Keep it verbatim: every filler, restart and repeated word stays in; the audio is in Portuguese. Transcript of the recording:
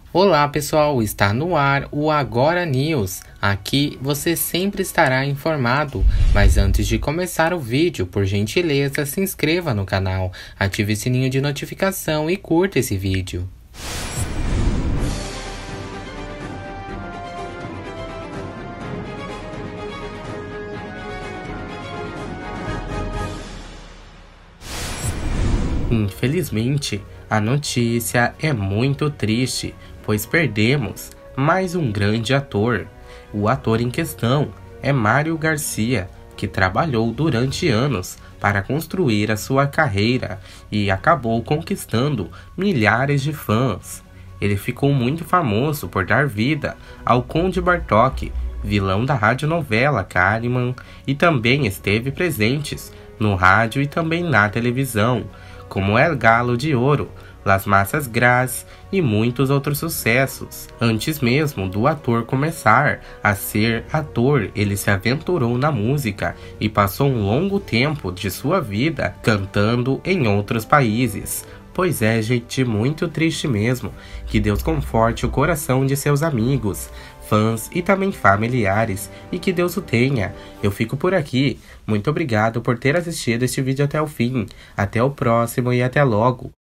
Olá pessoal, está no ar o Agora News. Aqui você sempre estará informado, mas antes de começar o vídeo, por gentileza, se inscreva no canal, ative o sininho de notificação e curta esse vídeo. Infelizmente, a notícia é muito triste, pois perdemos mais um grande ator. O ator em questão é Mário Garcia, que trabalhou durante anos para construir a sua carreira e acabou conquistando milhares de fãs. Ele ficou muito famoso por dar vida ao Conde Bartok, vilão da radionovela Kalimann, e também esteve presentes no rádio e também na televisão, como El Galo de Ouro, Las Massas Gras e muitos outros sucessos. Antes mesmo do ator começar a ser ator, ele se aventurou na música e passou um longo tempo de sua vida cantando em outros países. Pois é, gente, muito triste mesmo. Que Deus conforte o coração de seus amigos, fãs e também familiares, e que Deus o tenha. Eu fico por aqui. Muito obrigado por ter assistido este vídeo até o fim. Até o próximo e até logo.